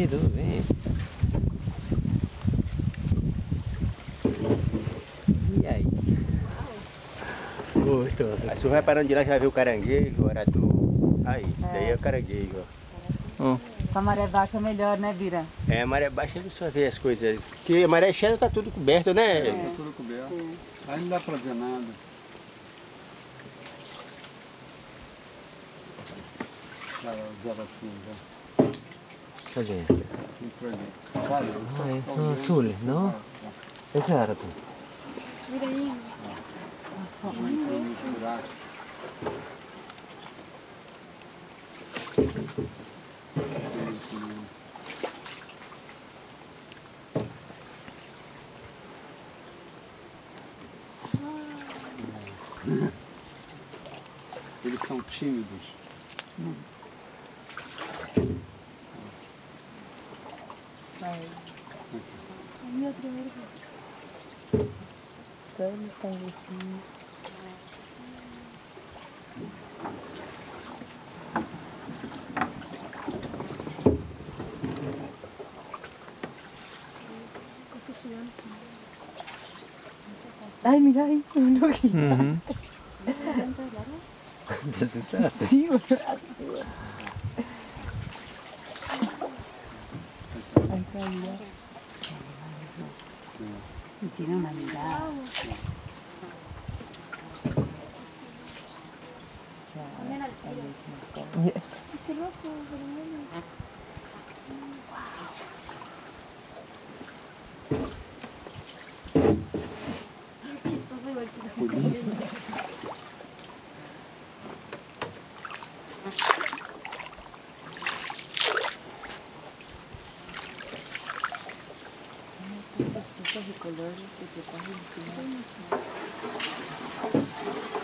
tudo bem. E aí? Gostoso. Aí você vai parando de lá, já vai ver o caranguejo, o aratu. Aí, isso daí é o caranguejo, ó. Com a maré baixa é melhor, né, Bira? É, a maré baixa ele só vê as coisas. Porque a maré cheia tá tudo coberto, né? Tá tudo coberto. Aí não dá pra ver nada. Cara, os aratus já. Cadê? Entrou ali. Valeu. São azules, não? Esse é aratu. Mira aí. Entrou nos buracos. Eles são tímidos. Aí outro erro. Todos estão assim. Ay, mira ahí, un ojito. ¿Te asustaste? Sí, bueno. Ahí está, mira. Y tiene una mirada. Yes. Qué loco, pero bueno. Qué chistoso, igual que la mujer. Estos de colores que te pasan encima.